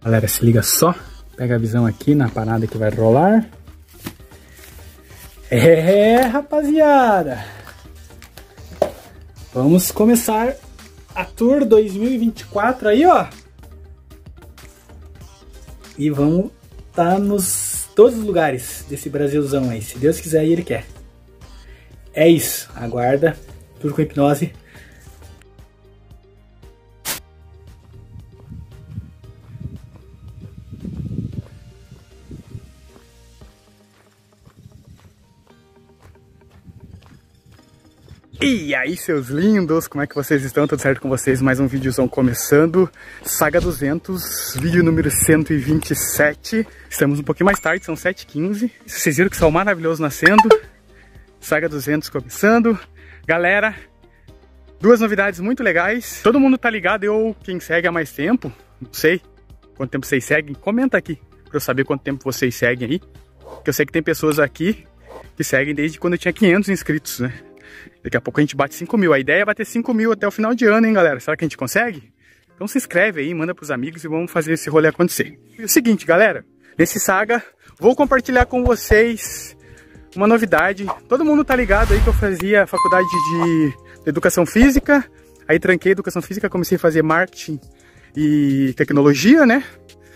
Galera, se liga só. Pega a visão aqui na parada que vai rolar. Rapaziada. Vamos começar a Tour 2024 aí, ó. E vamos estar nos todos os lugares desse Brasilzão aí. Se Deus quiser e Ele quer. É isso. Aguarda. Tour com hipnose. E aí, seus lindos, como é que vocês estão? Tudo certo com vocês? Mais um videozão começando. Saga 200, vídeo número 127. Estamos um pouquinho mais tarde, são 7h15. Vocês viram que sol maravilhoso nascendo. Saga 200 começando. Galera, duas novidades muito legais. Todo mundo tá ligado, quem segue há mais tempo, não sei quanto tempo vocês seguem, comenta aqui pra eu saber quanto tempo vocês seguem aí. Que eu sei que tem pessoas aqui que seguem desde quando eu tinha 500 inscritos, né? Daqui a pouco a gente bate 5 mil. A ideia é bater 5 mil até o final de ano, hein, galera? Será que a gente consegue? Então se inscreve aí, manda pros amigos e vamos fazer esse rolê acontecer. E o seguinte, galera. Nesse Saga, vou compartilhar com vocês uma novidade. Todo mundo tá ligado aí que eu fazia faculdade de Educação Física. Aí tranquei Educação Física, comecei a fazer Marketing e Tecnologia, né?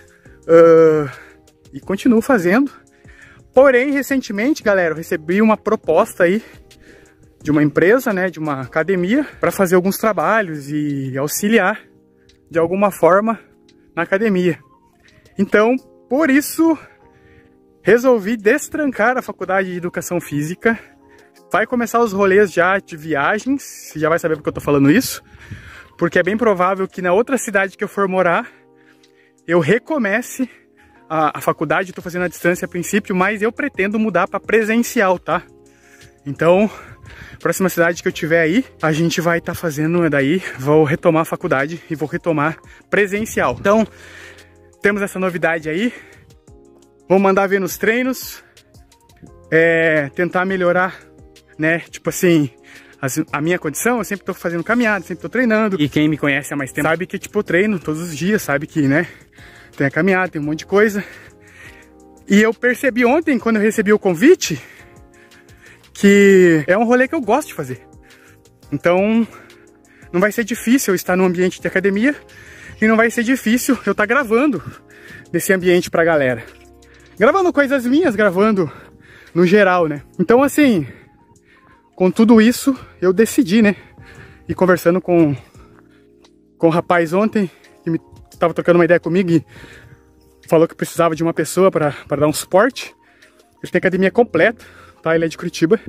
E continuo fazendo. Porém, recentemente, galera, eu recebi uma proposta aí de uma empresa, né, de uma academia, para fazer alguns trabalhos e auxiliar de alguma forma na academia. Então, por isso, resolvi destrancar a faculdade de Educação Física. Vai começar os rolês já de viagens, você já vai saber porque eu tô falando isso, porque é bem provável que na outra cidade que eu for morar, eu recomece a faculdade. Tô fazendo a distância a princípio, mas eu pretendo mudar para presencial, tá? Então, próxima cidade que eu tiver aí, a gente vai estar fazendo daí, vou retomar a faculdade e vou retomar presencial. Então, temos essa novidade aí. Vou mandar ver nos treinos, tentar melhorar, né, tipo assim, a minha condição. Eu sempre tô fazendo caminhada, sempre tô treinando. E quem me conhece há mais tempo sabe que, tipo, eu treino todos os dias, sabe que, né, tem a caminhada, tem um monte de coisa. E eu percebi ontem, quando eu recebi o convite, que é um rolê que eu gosto de fazer. Então, não vai ser difícil eu estar num ambiente de academia e não vai ser difícil eu estar gravando nesse ambiente pra galera. Gravando coisas minhas, gravando no geral, né? Então, assim, com tudo isso, eu decidi, né? E conversando com o rapaz ontem, que estava trocando uma ideia comigo e falou que precisava de uma pessoa para dar um suporte. Ele tem academia completa. Tá, ele é de Curitiba.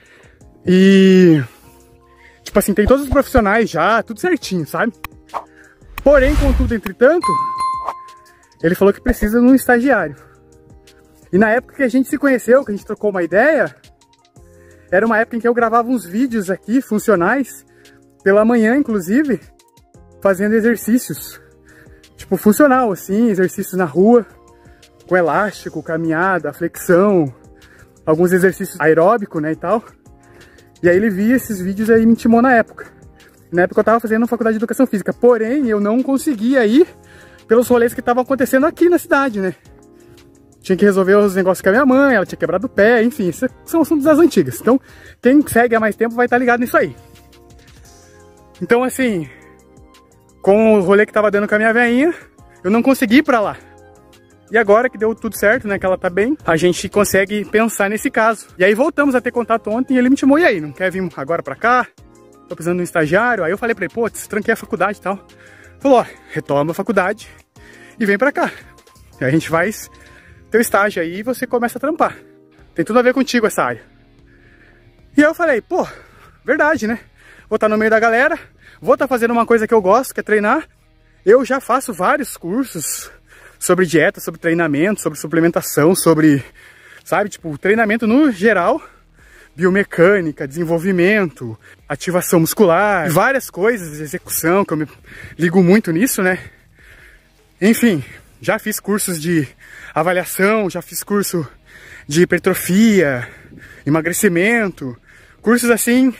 E tipo assim, tem todos os profissionais já, tudo certinho, sabe? Porém, contudo, entretanto, ele falou que precisa de um estagiário. E na época que a gente se conheceu, que a gente trocou uma ideia, era uma época em que eu gravava uns vídeos aqui, funcionais, pela manhã, inclusive, fazendo exercícios. Tipo, funcional, assim, exercícios na rua, com elástico, caminhada, flexão, alguns exercícios aeróbicos, né, e tal. E aí ele via esses vídeos aí e me intimou na época. Na época eu tava fazendo faculdade de Educação Física, porém eu não conseguia ir pelos rolês que estavam acontecendo aqui na cidade, né. Tinha que resolver os negócios com a minha mãe, ela tinha quebrado o pé, enfim, isso são assuntos das antigas. Então, quem segue há mais tempo vai estar ligado nisso aí. Então, assim, com o rolê que tava dando com a minha velhinha, eu não consegui ir pra lá. E agora que deu tudo certo, né, que ela tá bem, a gente consegue pensar nesse caso. E aí voltamos a ter contato ontem e ele me chamou, e aí, não quer vir agora pra cá? Tô precisando de um estagiário. Aí eu falei pra ele, pô, tranquei a faculdade e tal. Falou, ó, retoma a faculdade e vem pra cá. E aí a gente faz teu estágio aí e você começa a trampar. Tem tudo a ver contigo essa área. E aí eu falei, pô, verdade, né? Vou estar no meio da galera, vou estar fazendo uma coisa que eu gosto, que é treinar. Eu já faço vários cursos sobre dieta, sobre treinamento, sobre suplementação, sobre, sabe, tipo, treinamento no geral, biomecânica, desenvolvimento, ativação muscular, várias coisas, execução, que eu me ligo muito nisso, né? Enfim, já fiz cursos de avaliação, já fiz curso de hipertrofia, emagrecimento, cursos assim,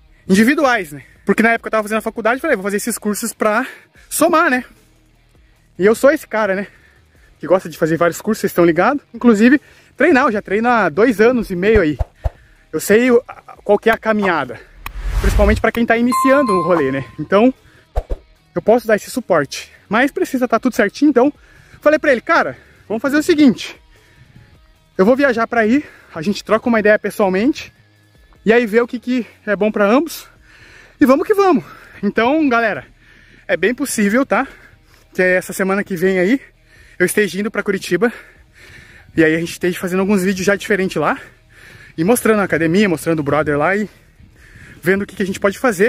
individuais, né? Porque na época eu tava fazendo a faculdade, falei, vou fazer esses cursos pra somar, né? E eu sou esse cara, né? Que gosta de fazer vários cursos, vocês estão ligados? Inclusive, treinar, eu já treino há 2 anos e meio aí. Eu sei qual que é a caminhada. Principalmente para quem tá iniciando o rolê, né? Então, eu posso dar esse suporte. Mas precisa estar tudo certinho, então... Falei pra ele, cara, vamos fazer o seguinte. Eu vou viajar pra aí, a gente troca uma ideia pessoalmente. E aí vê o que é bom pra ambos. E vamos que vamos. Então, galera, é bem possível, tá? Que essa semana que vem aí, eu esteja indo pra Curitiba. E aí a gente esteja fazendo alguns vídeos já diferentes lá. E mostrando a academia, mostrando o brother lá e vendo o que a gente pode fazer.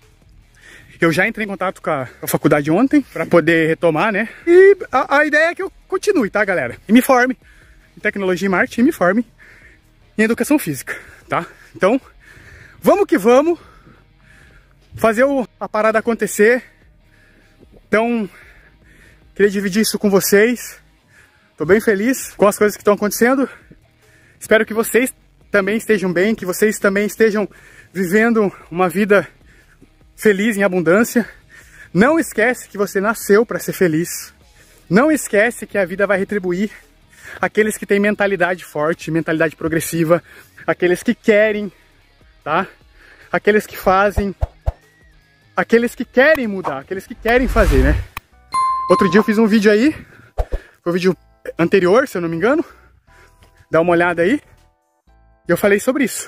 Eu já entrei em contato com a faculdade ontem para poder retomar, né? E a ideia é que eu continue, tá, galera? E me forme em tecnologia e marketing e me forme em educação física, tá? Então, vamos que vamos fazer a parada acontecer. Então, queria dividir isso com vocês. Tô bem feliz com as coisas que estão acontecendo. Espero que vocês também estejam bem, que vocês também estejam vivendo uma vida feliz, em abundância. Não esquece que você nasceu para ser feliz. Não esquece que a vida vai retribuir aqueles que têm mentalidade forte, mentalidade progressiva, aqueles que querem, tá? Aqueles que fazem, aqueles que querem mudar, aqueles que querem fazer, né? Outro dia eu fiz um vídeo aí, foi o vídeo anterior, se eu não me engano. Dá uma olhada aí. E eu falei sobre isso.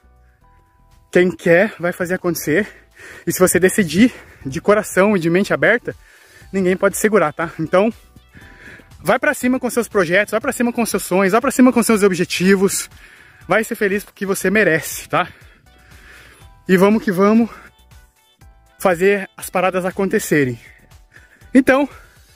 Quem quer vai fazer acontecer. E se você decidir de coração e de mente aberta, ninguém pode segurar, tá? Então, vai pra cima com seus projetos, vai pra cima com seus sonhos, vai pra cima com seus objetivos. Vai ser feliz porque você merece, tá? E vamos que vamos fazer as paradas acontecerem. Então,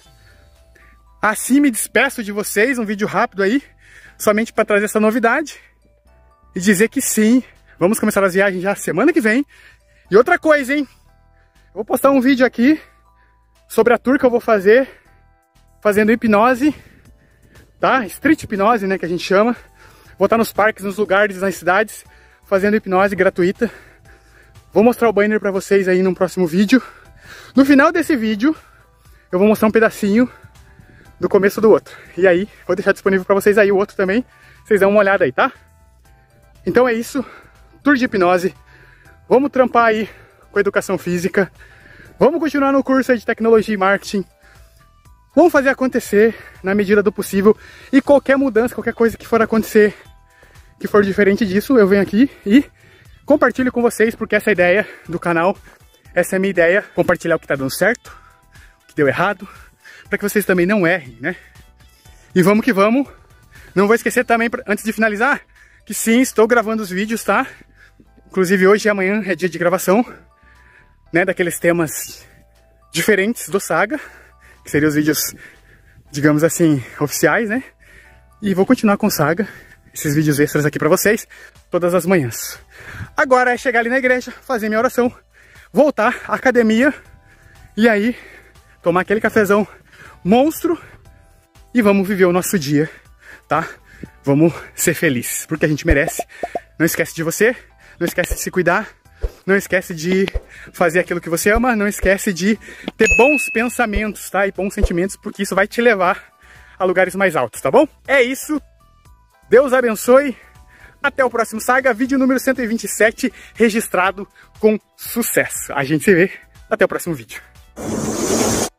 assim me despeço de vocês, um vídeo rápido aí, somente para trazer essa novidade e dizer que sim, vamos começar as viagens já semana que vem. E outra coisa, hein? Eu vou postar um vídeo aqui sobre a tour que eu vou fazer, fazendo hipnose, tá? Street hipnose, né, que a gente chama. Vou estar nos parques, nos lugares, nas cidades, fazendo hipnose gratuita. Vou mostrar o banner pra vocês aí no próximo vídeo. No final desse vídeo, eu vou mostrar um pedacinho do começo do outro. E aí, vou deixar disponível pra vocês aí o outro também. Vocês dão uma olhada aí, tá? Então é isso. Tour de hipnose. Vamos trampar aí com educação física. Vamos continuar no curso aí de tecnologia e marketing. Vamos fazer acontecer na medida do possível. E qualquer mudança, qualquer coisa que for acontecer, que for diferente disso, eu venho aqui e compartilho com vocês, porque essa é a ideia do canal. Essa é a minha ideia. Compartilhar o que tá dando certo, o que deu errado, para que vocês também não errem, né? E vamos que vamos. Não vou esquecer também, antes de finalizar, que sim, estou gravando os vídeos, tá? Inclusive hoje e amanhã é dia de gravação, né, daqueles temas diferentes do Saga, que seriam os vídeos, digamos assim, oficiais, né? E vou continuar com Saga, esses vídeos extras aqui pra vocês, todas as manhãs. Agora é chegar ali na igreja, fazer minha oração, voltar à academia, e aí tomar aquele cafezão monstro, e vamos viver o nosso dia, tá? Vamos ser felizes, porque a gente merece. Não esquece de você. Não esquece de se cuidar, não esquece de fazer aquilo que você ama, não esquece de ter bons pensamentos, tá? E bons sentimentos, porque isso vai te levar a lugares mais altos, tá bom? É isso, Deus abençoe, até o próximo Saga, vídeo número 127, registrado com sucesso. A gente se vê, até o próximo vídeo.